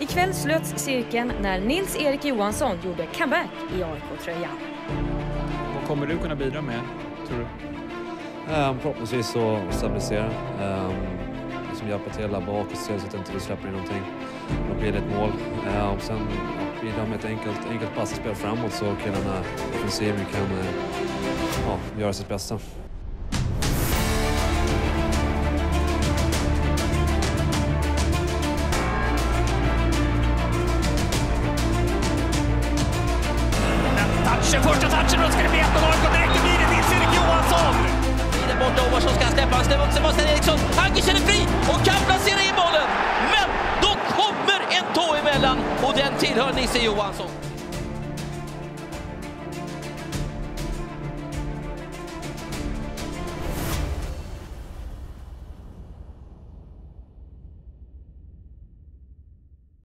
Ikväll slöts cirkeln när Nils-Erik Johansson gjorde comeback i AIK-tröjan. Vad kommer du kunna bidra med, tror du? Förhoppningsvis att stabilisera. Liksom hjälpa till där bak och se så att inte vi släpper in någonting. Då blir det ett mål. Och sen bidra med ett enkelt passspel framåt så killarna offensiven kan göra sitt bästa. Första touchen, då ska det bli 1-0 direkt i bilen. Nils-Erik Johansson! Det är borta, Ovarsson ska släppa. Han ställer upp Sebastian Eriksson. Anker känner fri och kan placera in bollen. Men då kommer en tå emellan och den tillhör Nisse Johansson.